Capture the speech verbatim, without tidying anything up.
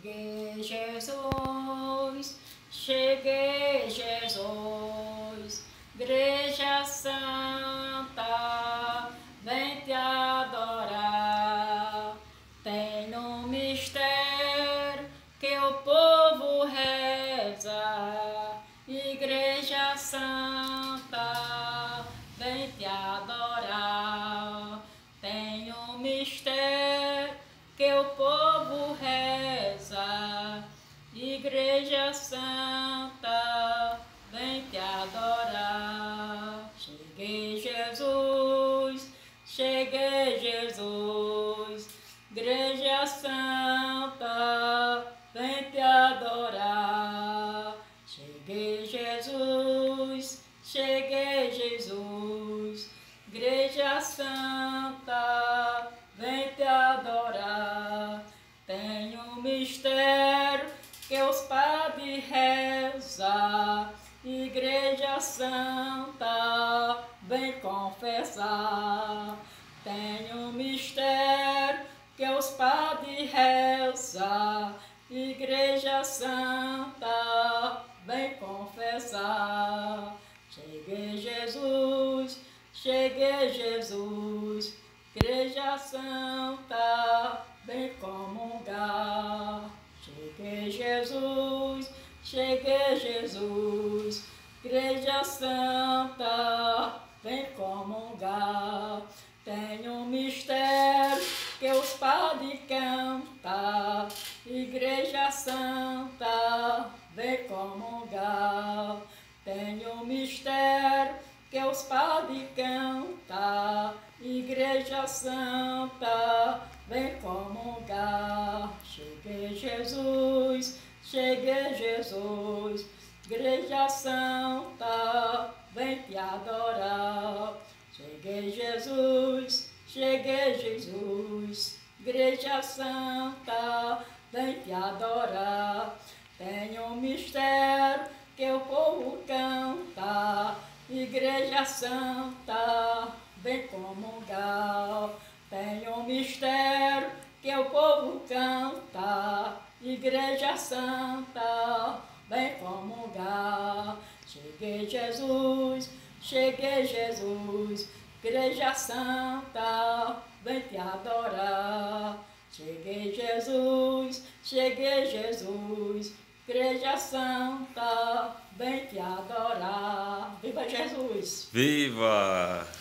Cheguei, Jesus, cheguei, Jesus, Igreja Santa, vem te adorar. Tem um mistério que o povo reza, Igreja Santa, vem te adorar. Tem um mistério que o povo reza, Igreja Santa, vem te adorar. Cheguei, Jesus, cheguei, Jesus, Igreja Santa, vem te adorar. Cheguei, Jesus, cheguei, Jesus, Igreja Santa, vem te adorar. Tem um mistério que os padres rezam, Igreja Santa, vem confessar. Tem um mistério que os padres rezam, Igreja Santa, vem confessar. Cheguei, Jesus, cheguei, Jesus, Igreja Santa, vem comungar. Cheguei, Jesus, cheguei, Jesus, Igreja Santa, vem comungar. Tem um mistério que os padres cantam, Igreja Santa, vem comungar. Tem um mistério que os padres cantam, Igreja Santa, vem comungar. Cheguei, Jesus, cheguei, Jesus, Igreja Santa, vem te adorar. Cheguei, Jesus, cheguei, Jesus, Igreja Santa, vem te adorar. Tem um mistério que o povo canta, Igreja Santa, vem comungar. Tem um mistério que o povo canta, Igreja Santa, vem comungar. Cheguei, Jesus, cheguei, Jesus, Igreja Santa, vem te adorar. Cheguei, Jesus, cheguei, Jesus, Igreja Santa, vem te adorar. Viva Jesus! Viva!